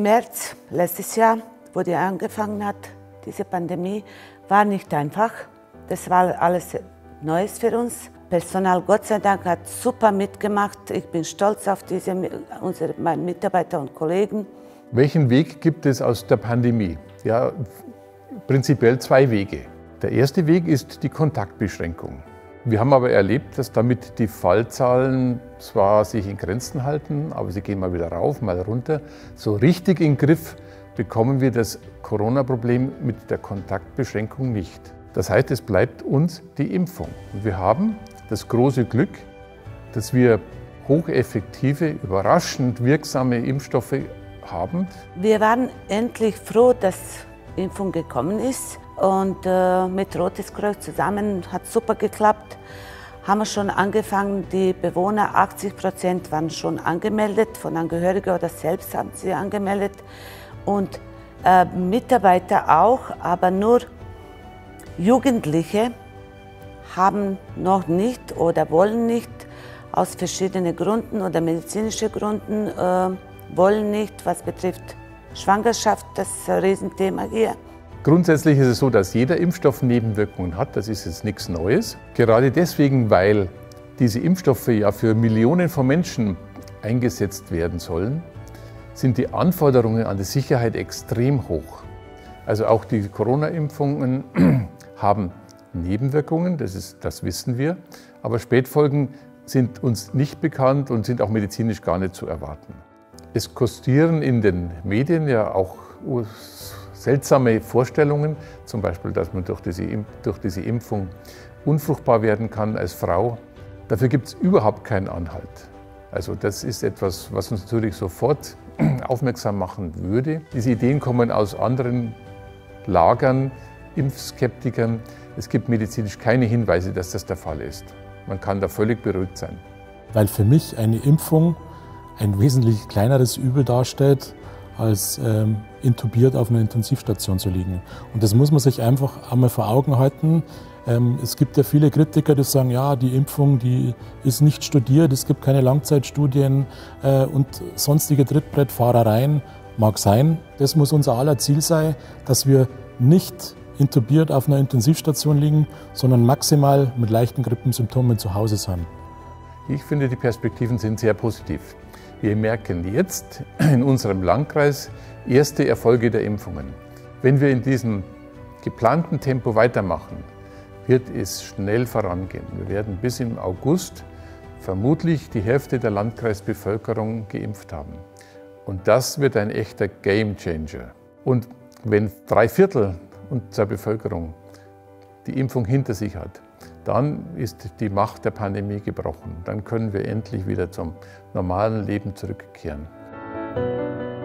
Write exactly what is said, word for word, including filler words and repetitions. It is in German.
März letztes Jahr, wo die angefangen hat, diese Pandemie, war nicht einfach. Das war alles Neues für uns. Personal, Gott sei Dank, hat super mitgemacht. Ich bin stolz auf diese, unsere meine Mitarbeiter und Kollegen. Welchen Weg gibt es aus der Pandemie? Ja, prinzipiell zwei Wege. Der erste Weg ist die Kontaktbeschränkung. Wir haben aber erlebt, dass damit die Fallzahlen zwar sich in Grenzen halten, aber sie gehen mal wieder rauf, mal runter. So richtig in den Griff bekommen wir das Corona-Problem mit der Kontaktbeschränkung nicht. Das heißt, es bleibt uns die Impfung. Und wir haben das große Glück, dass wir hocheffektive, überraschend wirksame Impfstoffe haben. Wir waren endlich froh, dass die Impfung gekommen ist. Und äh, mit Rotes Kreuz zusammen hat super geklappt. Haben wir schon angefangen, die Bewohner, achtzig Prozent waren schon angemeldet, von Angehörigen oder selbst haben sie angemeldet. Und äh, Mitarbeiter auch, aber nur Jugendliche haben noch nicht oder wollen nicht, aus verschiedenen Gründen oder medizinischen Gründen, äh, wollen nicht, was betrifft Schwangerschaft, das ist ein Riesenthema hier. Grundsätzlich ist es so, dass jeder Impfstoff Nebenwirkungen hat, das ist jetzt nichts Neues. Gerade deswegen, weil diese Impfstoffe ja für Millionen von Menschen eingesetzt werden sollen, sind die Anforderungen an die Sicherheit extrem hoch. Also auch die Corona-Impfungen haben Nebenwirkungen, das, ist, das wissen wir, aber Spätfolgen sind uns nicht bekannt und sind auch medizinisch gar nicht zu erwarten. Es kursieren in den Medien ja auch seltsame Vorstellungen, zum Beispiel, dass man durch diese, durch diese Impfung unfruchtbar werden kann als Frau. Dafür gibt es überhaupt keinen Anhalt. Also das ist etwas, was uns natürlich sofort aufmerksam machen würde. Diese Ideen kommen aus anderen Lagern, Impfskeptikern. Es gibt medizinisch keine Hinweise, dass das der Fall ist. Man kann da völlig beruhigt sein. Weil für mich eine Impfung ein wesentlich kleineres Übel darstellt, als ähm, intubiert auf einer Intensivstation zu liegen. Und das muss man sich einfach einmal vor Augen halten. Ähm, es gibt ja viele Kritiker, die sagen, ja, die Impfung, die ist nicht studiert, es gibt keine Langzeitstudien äh, und sonstige Trittbrettfahrereien. Mag sein, das muss unser aller Ziel sein, dass wir nicht intubiert auf einer Intensivstation liegen, sondern maximal mit leichten Grippensymptomen zu Hause sind. Ich finde, die Perspektiven sind sehr positiv. Wir merken jetzt in unserem Landkreis erste Erfolge der Impfungen. Wenn wir in diesem geplanten Tempo weitermachen, wird es schnell vorangehen. Wir werden bis im August vermutlich die Hälfte der Landkreisbevölkerung geimpft haben. Und das wird ein echter Gamechanger. Und wenn drei Viertel unserer Bevölkerung die Impfung hinter sich hat, dann ist die Macht der Pandemie gebrochen. Dann können wir endlich wieder zum normalen Leben zurückkehren.